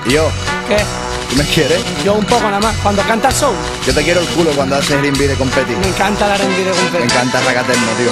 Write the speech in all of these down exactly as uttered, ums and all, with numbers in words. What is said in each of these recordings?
¿Y yo? ¿Qué? ¿Tú me quieres? Yo un poco nada más. Cuando canta el soul. Yo te quiero el culo cuando haces R and B de competi. Me encanta el R and B de competi. Me encanta Ragaterno, tío.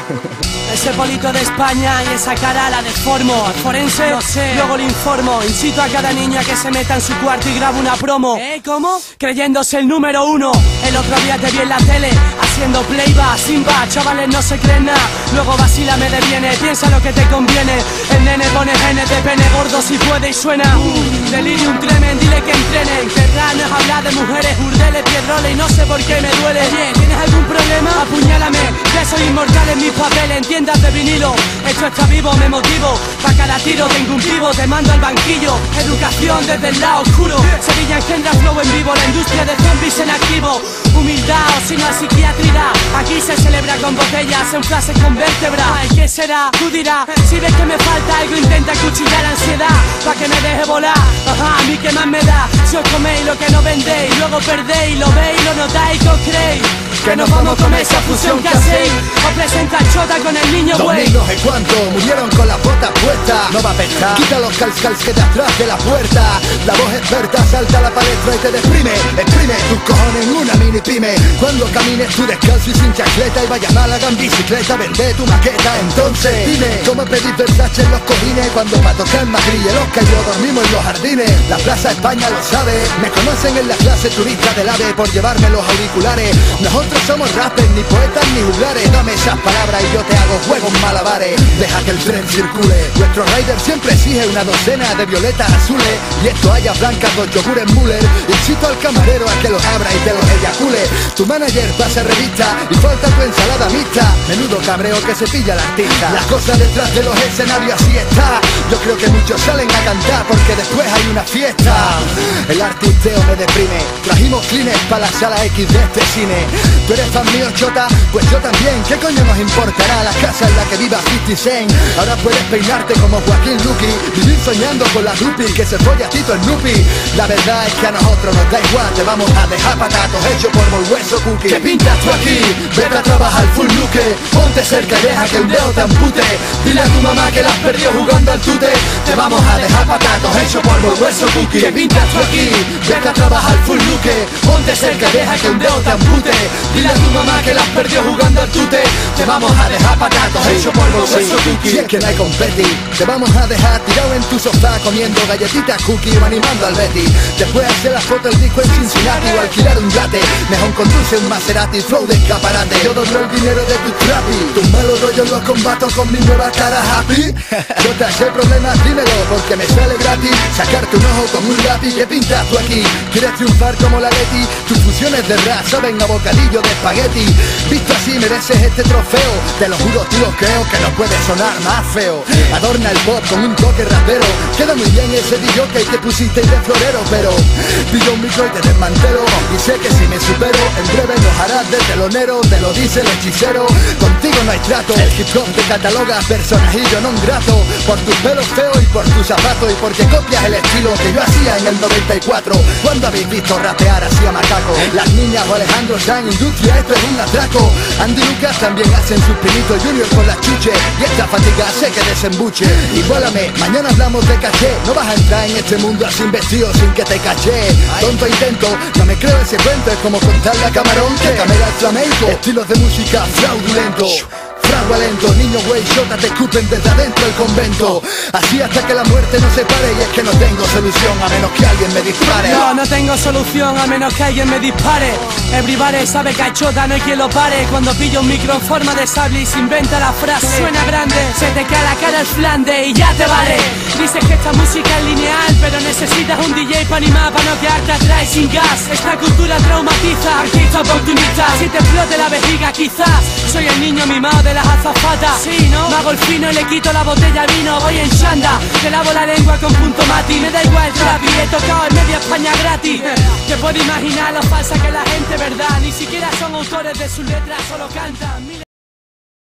Ese polito de España y esa cara la deformo. Al forense, no sé, luego le informo. Incito a cada niña que se meta en su cuarto y graba una promo. ¿Eh? ¿Cómo? Creyéndose el número uno. El otro día te vi en la tele haciendo playback, Simba, chavales no se creen nada. Luego vacila me deviene, piensa lo que te conviene. El nene pone genes de pene gordo si puede y suena. uh, Delirium tremend, dile que entrenen. Querrán es hablar de mujeres, urdeles, piedroles y no sé por qué me duele. Oye, ¿tienes algún problema? Apuñálame, que soy inmortal en mis papeles, en tiendas de vinilo. Esto está vivo, me motivo, pa' cada tiro tengo un pivo, te mando al banquillo. Educación desde el lado oscuro. Sevilla engendra flow en vivo, la industria de zombies en activo. Humildad o sino psiquiatría. Aquí se celebra con botellas, en frases con vértebra. Ay, ¿qué será? Tú dirás, si ves que me falta algo intenta cuchillar la ansiedad, pa' que me deje volar. Ajá, a mí que más me da, si os coméis lo que no vendéis, luego perdéis, lo veis, lo notáis, que os creéis que nos vamos a comer esa fusión que hacéis. Os presenta Chota con el niño güey. Dos niños en cuanto murieron con las botas puestas. No va a pescar. Quita los calcals que te atrás de la puerta. La voz experta salta a la palestra y te deprime. Exprime tus cojones en una mini pyme. Cuando camines tú descalzo y sin chacleta y vayas a Málaga en bicicleta, vende tu maqueta. Entonces dime, ¿cómo pedís Versace en los cojines? Cuando pa' tocar en Madrid y el Oscar y yo dormimos en los jardines. La Plaza España lo sabe. Me conocen en la clase turista del AVE por llevarme los auriculares. Nosotros somos rappers, ni poetas ni juglares. Dame esas palabras y yo te hago juegos malabares. Deja que el tren circule. Nuestro rider siempre exige una docena de violetas azules y es toalla blanca, dos yogures Müller. Incito al camarero a que los abra y te los eyacule. Tu manager pasa revista y falta tu ensalada mixta. Menudo cabreo que se pilla la artista. Las cosas detrás de los escenarios así está. Yo creo que muchos salen a cantar porque después hay una fiesta. El artisteo me deprime. Trajimos clines para la sala X de este cine. ¿Tú eres fan mío, Chota? Pues yo también. ¿Qué coño nos importará la casa en la que viva cincuenta Cent? Ahora puedes peinarte como Joaquín Luqui, vivir soñando con la Dupi, que se folla Tito el Nupi. La verdad es que a nosotros nos da igual. Te vamos a dejar patatos hechos por el hueso cookie. ¿Qué pintas tú aquí? Vete a trabajar full luque. Ponte cerca y deja que el dedo te ampute. Dile a tu mamá que la has perdido jugando al tute. Te vamos a dejar patatos hechos por el hueso cookie. ¿Qué pintas tú aquí? Vete a trabajar full luque. Ponte cerca y deja que el dedo te ampute. Dile a tu mamá que la has perdido jugando al tute. Te vamos a dejar patatos hechos por los huesos cookie. Si es que no hay competi, te vamos a dejar tirado en tu sofá comiendo galletitas cookie o animando al Betty. Después hacer la foto del disco en Cincinnati o alquilar un yate. Mejor conduce un Maserati, flow de escaparate. Yo doblo el dinero de tu trapi. Tus malos rollos los combato con mi nueva cara happy. Yo te hace problemas, dímelo, porque me sale gratis sacarte un ojo con un lápiz. ¿Qué pintas tú aquí? ¿Quieres triunfar como la Leti? Tus fusiones de rap saben a bocadillo de espagueti. Visto así mereces este trofeo. Te lo juro, tío, creo que no puede sonar más feo. Adorna el pop con un toque rapero. Queda muy bien ese D J que pusiste de florero, pero pillo un micro y te desmantelo. Y sé que si me supero, en breve nos harás de telonero. Te lo dice el hechicero. Contigo no hay trato. El hip hop te cataloga personajillo non grato. Por tus pelos feos y por tus zapatos. Y porque copias el estilo que yo hacía en el noventa y cuatro. ¿Cuándo habéis visto rapear así a macaco? Las niñas o Alejandro Sanz, industria, esto es un atraco. Andy Lucas también hacen sus pinitos Junior con las chuches. Y esta fatiga sé que desembuche. Igualame, mañana hablamos de caché. No vas a entrar en este mundo así vestido sin que te caché. Tonto intento, no me creo ese cuento. Es como contarle a Camarón que camela el flamenco. Estilos de música fraudulento. Fraudulento, niño güey, Chota te escupen desde adentro del convento. Así hasta que la muerte nos separe. Y es que no tengo solución a menos que alguien me dispare. No, no tengo solución a menos que alguien me dispare. Everybody sabe que a Chota no hay quien lo pare. Cuando pillo un micro en forma de sable y se inventa la frase. Suena grande, se te cae la cara el flande y ya te vale. Dices que esta música es lineal, pero necesitas un D J para animar, para no quedarte atrás y sin gas. Esta cultura traumatiza, artista oportunista. Si te explote la vejiga quizás. Soy el niño mimado de las azafatas. Sí, ¿no? Me hago el fino y le quito la botella de vino. Voy en chanda, te lavo la lengua con punto mati. Me da igual el trap y he tocado en media España gratis. Te puedo imaginar lo falsa que la gente, verdad. Ni siquiera son autores de sus letras, solo cantan.